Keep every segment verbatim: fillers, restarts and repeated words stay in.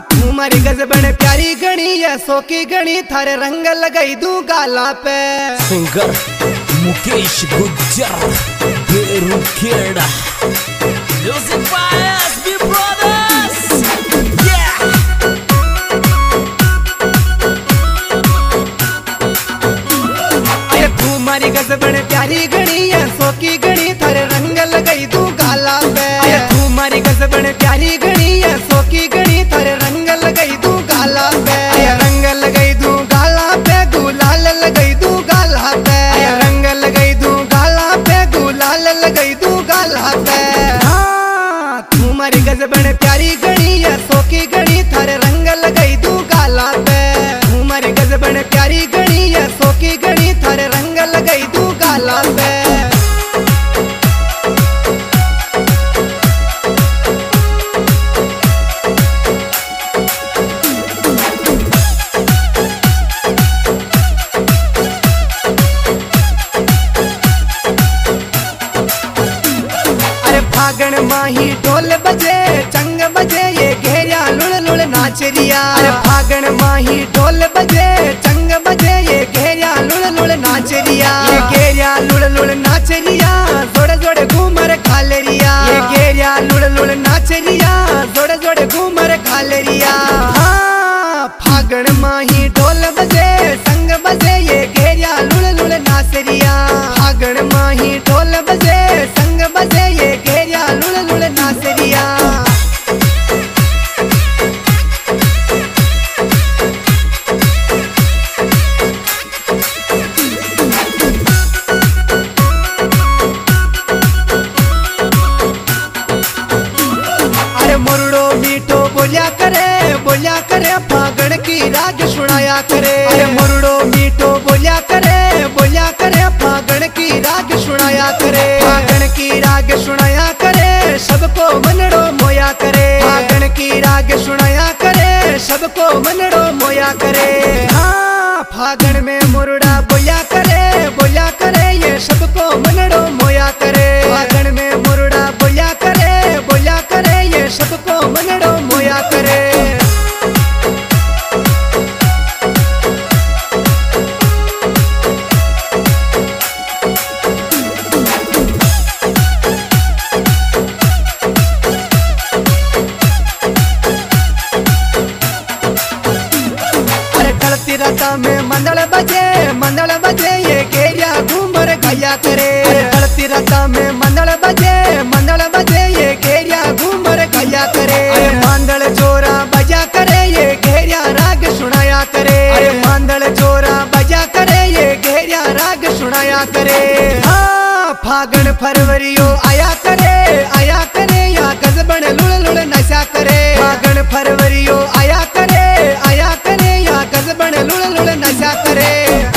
तुम्हारी गजबन प्यारी गणी है सोकी गणी थारे रंग लगाई दूं गाला पे। Singer Mukesh Gujjar Berukheda music by SB brothers. ये तुम्हारी गजबन प्यारी गणी है सोकी गणी थारे रंग लगाई दूं गाला पे। ये तुम्हारी गजबन प्यारी गणी है सोकी गणी थारे रंग लगाई दूं गाला पे। रंग लगाई दूं गाला पे गुलाल लगाई दूं गाला पे। रंग लगाई दूं गाला पे गुलाल लगाई दूं गाला पे। हाँ तुम्हारी गजबन प्यारी गणी है सोकी गणी थारे रंग लगाई दूं गाला पे। तुम्हारी गजबन प्यारी गणी है सोकी गणी थारे रंग लगाई दूं गाला पे। फागण माही ढोल बजे चंग बजे ये घेरिया लुड़ लुड़ नाचरिया। अरे फागण माही ढोल बजे चंग बजे ये घेरिया लुड़ लुड़ नाचरिया। ये घेरिया लुड़ लुड़ नाचरिया जोड़े जोड़े घूमर खालरिया। ये घेरिया लुड़ लुड़ नाचरिया जोड़े जोड़े घूमर खालरिया। हाँ फागण माही ढोल बजे संग बजे ये घेरिया लुड़ लुड़ नाचरिया। फागण माही ढोल बजे संग बजे ये घेरिया लुड़ लुड़ नाचरिया। अरे मुरड़ो मीठो बोलिया करे बोलिया करे फागण की राग सुनाया करे। अरे मुरड़ो मीठो बोलिया करे बोलिया करे फागण की राग सुनाया करे। फागण की राग सुनाया करे सबको मनड़ो मोया करे। फागण की राग सुनाया करे सबको मनड़ो मोया करे। हाँ फागण में मुरड़ा बोलिया करे बोलिया करे ये सबको मनड़ो मोया करे। फागण में मुरड़ा बोलिया करे बोलिया करे ये सबको मनड़ो मोया करे। रता में मंदल बजे मंदल बजे ये घेरिया घूमर गया करे। गलती रता में मंदल बजे मंदल बजे ये घेरिया घूमर गया करे। मंदल जोरा बजा करे ये घेरिया राग सुनाया करे। मंदल जोरा बजा करे ये घेरिया राग सुनाया करे। हाँ फागण फरवरियो आया करे आया करे या गजबन लुड़ लुड़ नशा करे। फागण फरवरियो आया करे आया करे या गजबन लुड़ लुड़ नशा करे।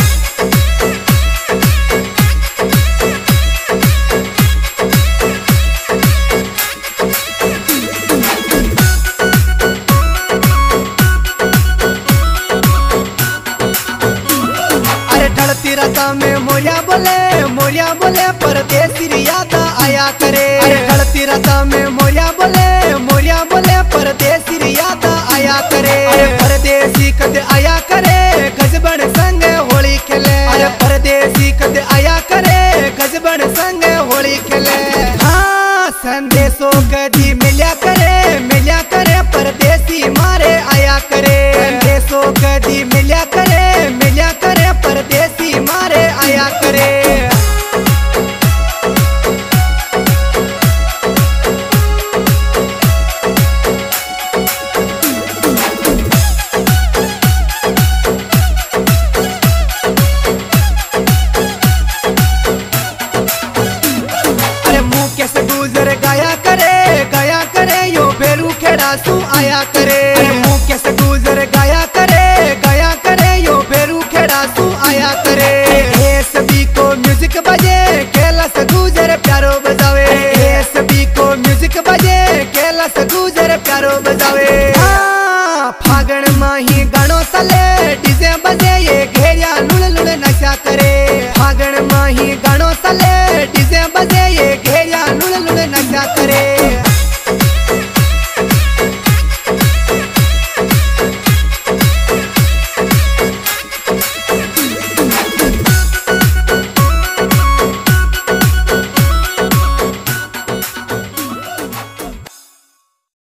अरे ढलती रता में मोरिया बोले मोरिया बोले परदेसी याद आया करे। अरे ढलती रता में मोरिया बोले मोरिया बोले परदेसी याद आया करे। अरे परदेसी कद आया करे गजबन संग होली खेले। अरे परदेसी कद आया करे गजबन संग होली खेले। हाँ संदेशों कदी मिल्या करे मिल्या करे परदेसी मारे आया करे। संदेशों कदी मिल्या करे मिल्या करे परदेसी मारे आया करे। गाया करे गाया करे यो बेरू खेड़ा सू आया करे। मुकेश गुजर गाया करे गाया करे यो बेरू खेड़ा सू आया करे। सभी को म्यूजिक बजे कैलाश गुजर प्यारो बजावे। सभी को म्यूजिक बजे कैलाश गुजर प्यारो बजावे। हाँ फागण माही गानो चले डीजे बजे ये घेरिया लुड़ लुड़ नशा करे। फागण माही गानो चले डीजे बजे ये